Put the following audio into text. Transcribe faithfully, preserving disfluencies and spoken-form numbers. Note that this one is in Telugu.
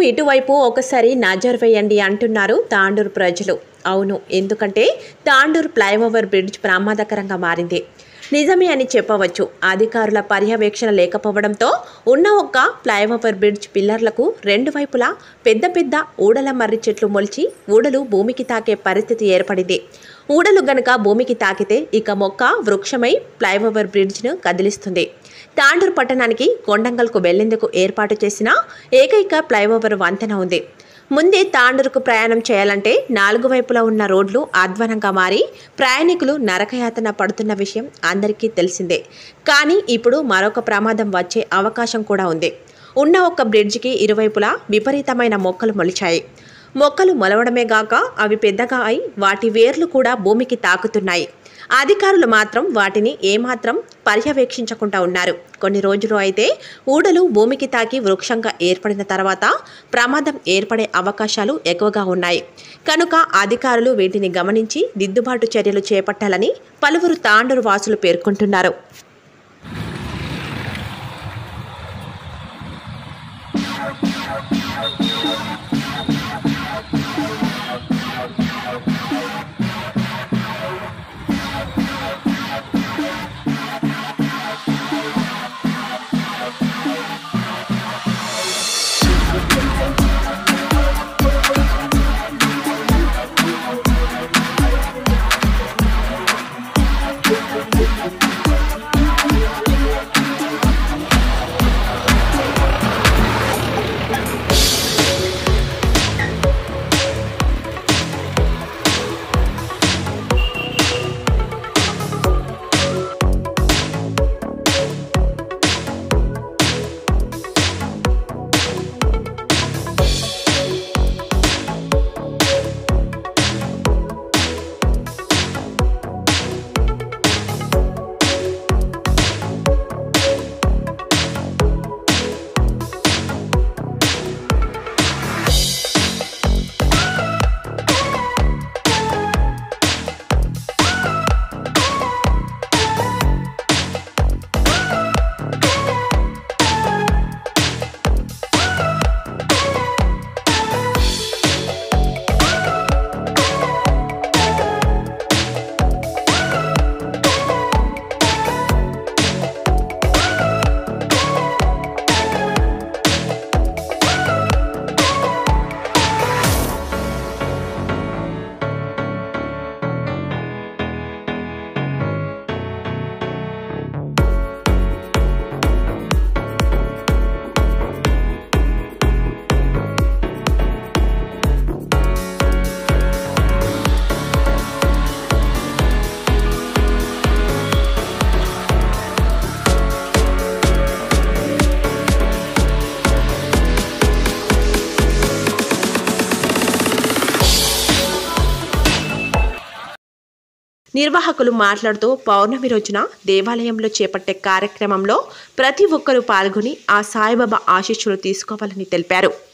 ఇటువైపు ఒకసారి నజర్ వేయండి అంటున్నారు తాండూరు ప్రజలు. అవును, ఎందుకంటే తాండూరు ఫ్లైఓవర్ బ్రిడ్జ్ ప్రమాదకరంగా మారింది. నిజమే అని చెప్పవచ్చు. అధికారుల పర్యవేక్షణ లేకపోవడంతో ఉన్న ఒక్క ఫ్లైఓవర్ బ్రిడ్జ్ పిల్లర్లకు రెండు వైపులా పెద్ద పెద్ద ఊడల మర్రి చెట్లు మొలిచి ఊడలు భూమికి తాకే పరిస్థితి ఏర్పడింది. ఊడలు గనుక భూమికి తాకితే ఇక మొక్క వృక్షమై ఫ్లైఓవర్ బ్రిడ్జ్ను కదిలిస్తుంది. తాండూరు పట్టణానికి కొండంగల్కు వెళ్లేందుకు ఏర్పాటు చేసిన ఏకైక ఫ్లైఓవర్ వంతెన ఉంది. ముందే తాండూరుకు ప్రయాణం చేయాలంటే నాలుగు వైపులా ఉన్న రోడ్లు అధ్వానంగా మారి ప్రయాణికులు నరకయాతన పడుతున్న విషయం అందరికీ తెలిసిందే. కానీ ఇప్పుడు మరొక ప్రమాదం వచ్చే అవకాశం కూడా ఉంది. ఉన్న ఒక్క బ్రిడ్జికి ఇరువైపులా విపరీతమైన మొక్కలు మొలిచాయి. మొక్కలు మొలవడమే గాక అవి పెద్దగా అయి వాటి వేర్లు కూడా భూమికి తాకుతున్నాయి. అధికారులు మాత్రం వాటిని ఏమాత్రం పర్యవేక్షించకుండా ఉన్నారు. కొన్ని రోజులు అయితే ఊడలు భూమికి తాకి వృక్షంగా ఏర్పడిన తర్వాత ప్రమాదం ఏర్పడే అవకాశాలు ఎక్కువగా ఉన్నాయి. కనుక అధికారులు వీటిని గమనించి దిద్దుబాటు చర్యలు చేపట్టాలని పలువురు తాండూరు వాసులు పేర్కొంటున్నారు. నిర్వాహకులు మాట్లాడుతూ పౌర్ణమి రోజున దేవాలయంలో చేపట్టే కార్యక్రమంలో ప్రతి ఒక్కరూ పాల్గొని ఆ సాయిబాబా ఆశీస్సులు తీసుకోవాలని తెలిపారు.